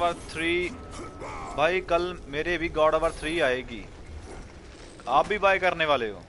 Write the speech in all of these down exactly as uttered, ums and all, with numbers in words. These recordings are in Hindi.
ऑफ थ्री भाई, कल मेरे भी गॉड ऑफ थ्री आएगी, आप भी बाय करने वाले हो?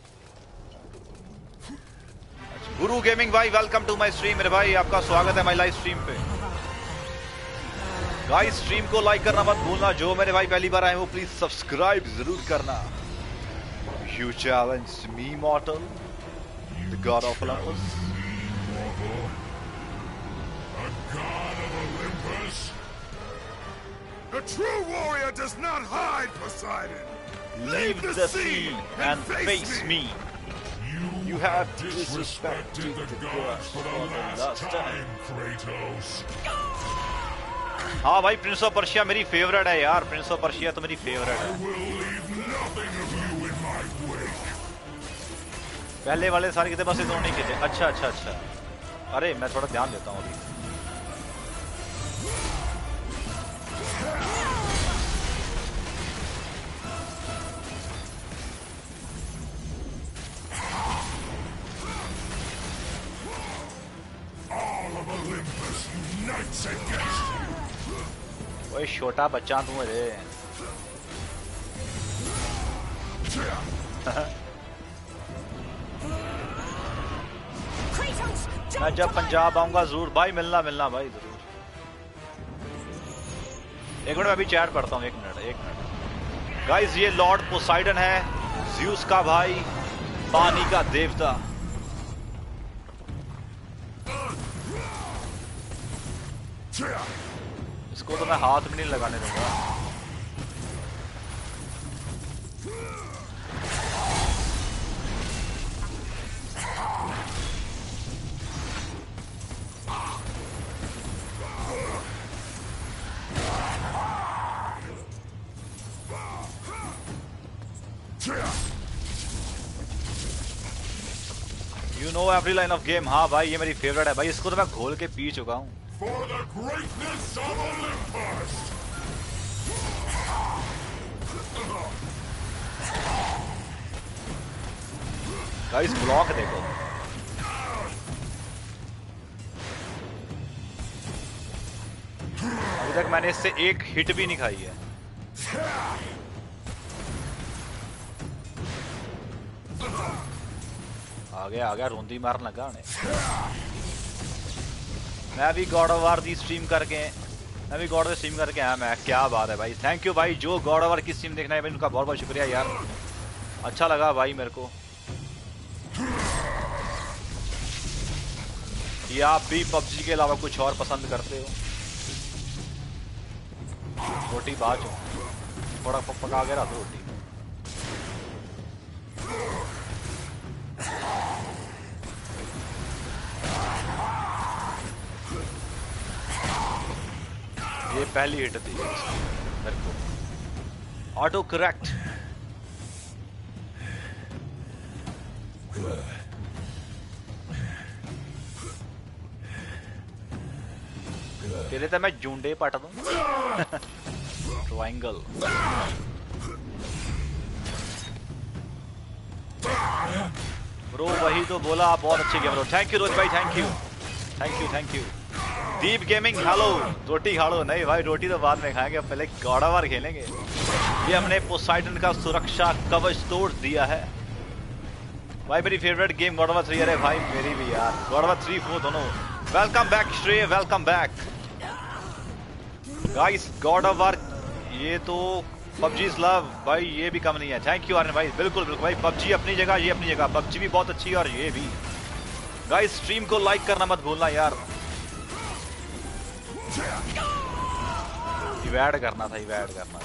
गुरु गेमिंग भाई वेलकम टू माय स्ट्रीम मेरे भाई, आपका स्वागत है माय लाइव स्ट्रीम पे। गाइस स्ट्रीम को लाइक करना मत भूलना, जो मेरे भाई पहली बार आए हो प्लीज सब्सक्राइब जरूर करना। You challenge me mortal the god of Olympus, A true warrior does not hide, Poseidon. leave the sea and face me. You have disrespected the gods for the last time, Kratos. हाँ भाई प्रिंस ऑफ पर्शिया मेरी फेवरेट है यार, प्रिंस ऑफ पर्शिया तो मेरी फेवरेट है। पहले वाले सारे कितने बस इतने नहीं किए। अच्छा अच्छा अच्छा, अरे मैं थोड़ा ध्यान देता हूँ अभी। वही छोटा बच्चा तू रे। मैं जब पंजाब आऊंगा जरूर भाई, मिलना मिलना भाई जरूर। एक मिनट अभी चैट पढ़ता हूँ, एक मिनट एक मिनट। गाइस ये लॉर्ड पोसाइडन है, ज़्यूस का भाई, पानी का देवता। इसको तो मैं हाथ भी नहीं लगाने दूंगा। You know every line of game. हाँ भाई ये मेरी फेवरेट है भाई, इसको तो मैं घोल के पी चुका हूँ। For the greatness of Olympus! Guys block देखो, अभी तक मैंने इससे एक हिट भी नहीं खाई है। आ गया आ गया, रोंदी मारन लगा उन्हें। मैं भी गॉड ऑफ वार की स्ट्रीम करके मैं भी गॉड ऑफ स्ट्रीम करके आया मैं। क्या बात है भाई, थैंक यू भाई, जो गॉड ऑफ वार की स्ट्रीम देखना है भाई उनका बहुत बहुत शुक्रिया यार, अच्छा लगा भाई मेरे को। ये आप भी पबजी के अलावा कुछ और पसंद करते हो? रोटी बाज हो, थोड़ा पका के रख रोटी। ये पहली हिट थी मेरे को, ऑटो करेक्ट। तेरे तो मैं जूंडे पट दूं। ट्रायंगल। ब्रो वही तो बोला, आप बहुत अच्छे गेम हो। थैंक यू रोज भाई, thank you thank you thank you. Deep gaming hello. रोटी खा लो। नहीं भाई रोटी तो बाद में खाएंगे, पहले गॉड ऑफ वार खेलेंगे। ये हमने पोसाइडन का सुरक्षा कवच तोड़ दिया है भाई। मेरी favourite game god of war three. अरे भाई मेरी भी यार, god of war three four दोनों। Welcome back Shrey, welcome back guys. God of war ये तो पबजीज लव भाई, ये भी कम नहीं है। थैंक यू आर्यन भाई, बिल्कुल बिल्कुल भाई। पबजी अपनी जगह, ये अपनी जगह, पबजी भी बहुत अच्छी है और ये भी। गाइस स्ट्रीम को लाइक करना मत भूलना यार। इवैड करना था, इवैड करना था।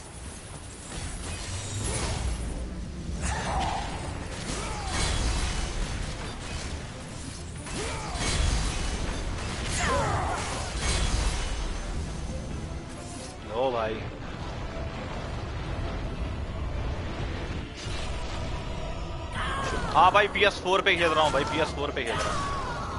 लो भाई हाँ भाई पी एस फोर पे खेल रहा हूँ भाई, पी एस फोर पे खेल रहा हूँ।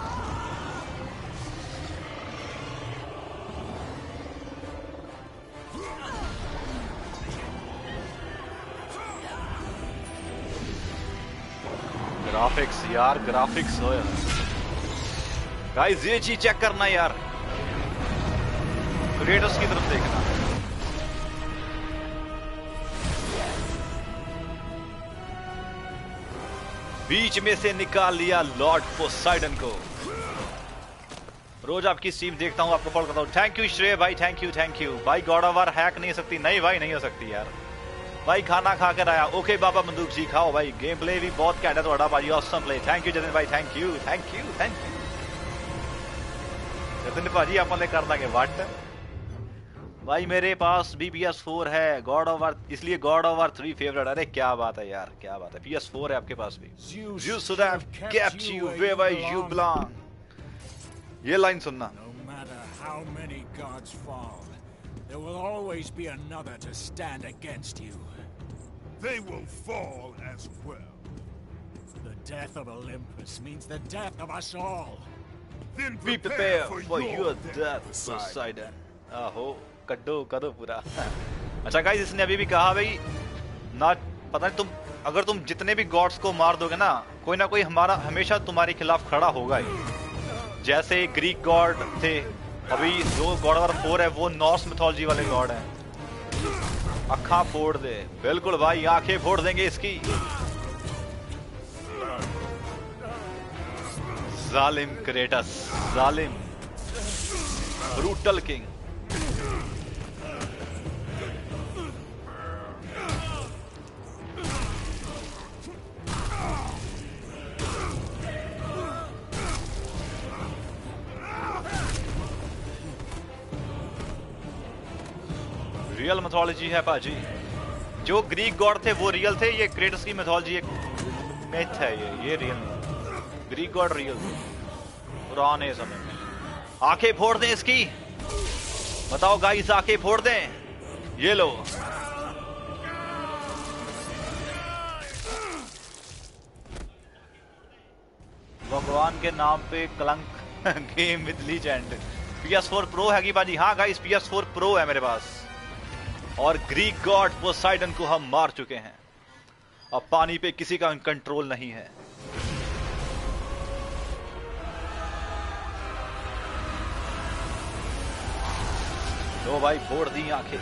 ग्राफिक्स यार, ग्राफिक्स हो यार। गाइस ये चीज चेक करना यार, क्रेटोस की तरफ देखना। बीच में से निकाल लिया लॉर्ड पोसाइडन को। रोज आपकी स्ट्रीम देखता हूँ, आपको फॉलो करता हूँ। थैंक यू श्रेय भाई, थैंक यू थैंक यू भाई। गॉड ऑफ वार हैक नहीं हो सकती? नहीं भाई, नहीं हो सकती यार। भाई खाना खा कर आया। ओके बाबा बंदूक जी खाओ भाई। गेम प्ले भी बहुत कैंड है थोड़ा भाई, awesome play. Thank you Jatin भाई, thank you thank you thank you Jatin भाजी, अपन कर देंगे वाट। भाई मेरे पास भी पी एस फोर है, गॉड ऑफ वार, इसलिए god of war three favourite. अरे क्या बात है यार, क्या बात है। पी एस फोर है आपके पास भी। Zeus should have kept you wherever you belong. ये लाइन सुनना। No matter how many gods fall, there will always be another to stand against you. They will fall as well. The death of Olympus means the death of us all. Then Be prepare prepared for, for your your death, death, Poseidon. Poseidon. आहो कड्डो करो पूरा। अच्छा गाइस, इसने अभी भी कहा भाई ना, पता नहीं तुम, अगर तुम जितने भी गॉड्स को मार दोगे ना, कोई ना कोई हमारा हमेशा तुम्हारे खिलाफ खड़ा होगा ही। जैसे ग्रीक गॉड थे, अभी जो गॉड ऑफ फोर है वो नॉर्स मिथोलॉजी वाले गॉड हैं। आँखें फोड़ दे। बिल्कुल भाई, आंखें फोड़ देंगे इसकी। जालिम क्रेटस, जालिम ब्रूटल किंग। रियल मिथोलॉजी है पाजी। जो ग्रीक गॉड थे वो रियल थे, ये क्रेटस की मिथोलॉजी एक मिथ है। ये ये रियल नहीं। ग्रीक गॉड रियल थे पुराने समय में। आंखें फोड़ दें इसकी। बताओ गाइस, आंखें फोड़ दें। ये लो। भगवान के नाम पे कलंक। Game with legend. P S four pro है कि बाजी? हाँ guys, P S four pro है मेरे पास। और ग्रीक गॉड पोसाइडन को हम मार चुके हैं। अब पानी पे किसी का कंट्रोल नहीं है। लो भाई, फोड़ दी आंखें।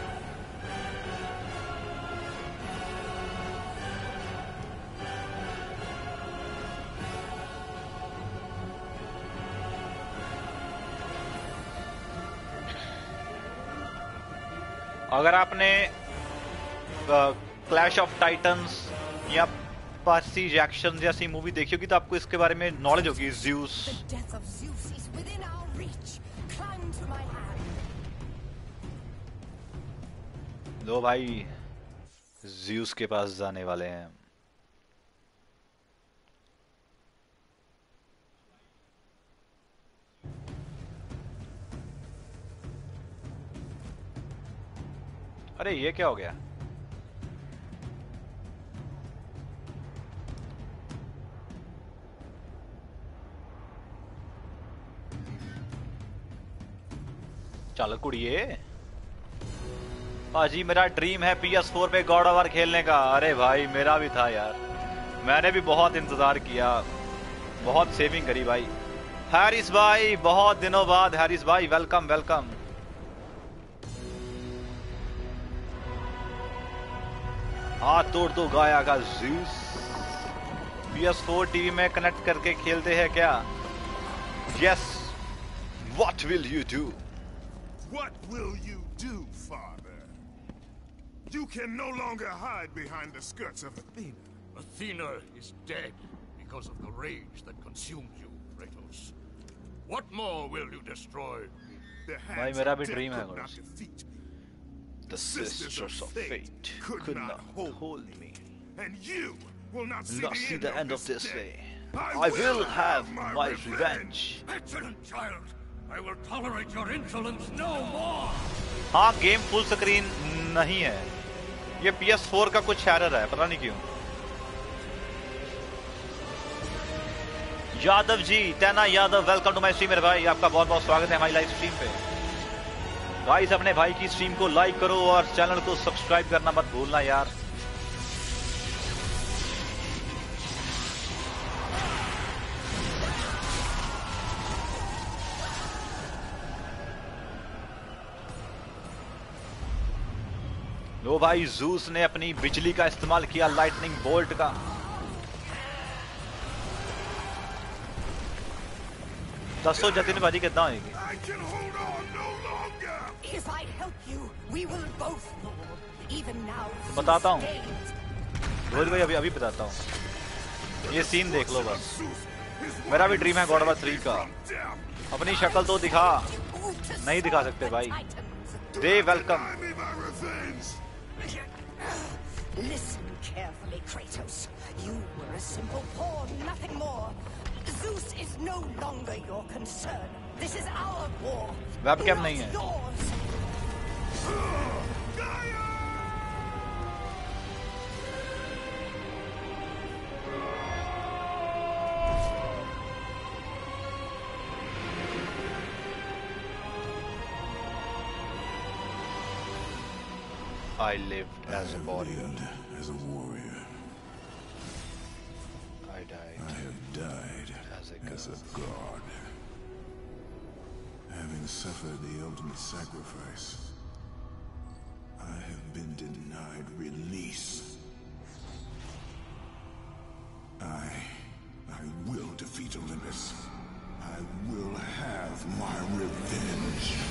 अगर आपने क्लैश ऑफ टाइटन्स या पर्सी जैक्सन जैसी मूवी देखी होगी तो आपको इसके बारे में नॉलेज होगी। ज़्यूस। लो भाई, ज़्यूस के पास जाने वाले हैं। अरे ये क्या हो गया? चल कुड़िए। पाजी मेरा ड्रीम है पी एस फोर पे गॉड ऑफ वार खेलने का। अरे भाई मेरा भी था यार, मैंने भी बहुत इंतजार किया, बहुत सेविंग करी भाई। हैरिस भाई, बहुत दिनों बाद हैरिस भाई, वेलकम वेलकम। हाथ तोड़ दो गाया का Zeus. P S four TV में कनेक्ट करके खेलते हैं क्या? Yes. What will you do? What will you do, father? You can no longer hide behind the skirts of Athena. Athena is dead because of the rage that consumed you, Kratos. What more will you destroy? The भाई hands मेरा of भी death ड्रीम है could not कुछ। defeat me. The sisters of fate could not hold me. And you will not see Not the see end the end of of this this day. day. I I will will have have my my revenge. revenge. Excellent, child. I will tolerate your insolence no more. हाँ, गेम फुल स्क्रीन नहीं है, ये पी एस फोर का कुछ एरर है, पता नहीं क्यों। यादव जी, टैना Yadav, welcome to my stream मेरे भाई। आपका बहुत बहुत स्वागत है हमारी लाइव स्ट्रीम पे। गाइस अपने भाई की स्ट्रीम को लाइक करो और चैनल को सब्सक्राइब करना मत भूलना यार। लो भाई, जूस ने अपनी बिजली का इस्तेमाल किया, लाइटनिंग बोल्ट का। दसो जतिन भाजी कितना होगी? I can hold on no longer. If I help you, we will both fall. Even now, बताता हूँ। gains. रोज भाई अभी अभी बताता हूँ। ये सीन देख लो बस। मेरा भी ड्रीम है गॉड ऑफ वॉर थ्री का। अपनी शक्ल तो दिखा। नहीं दिखा सकते भाई। दे welcome. Listen carefully, Kratos. You were a simple pawn, nothing more. Zeus is no longer your concern. This is our war. Webcam not नहीं है। yours. I lived as a warrior. As a warrior. I died I have died as a as god. a god. Having suffered the ultimate sacrifice, I have been denied release. I... I will defeat Olympus. I will have my revenge.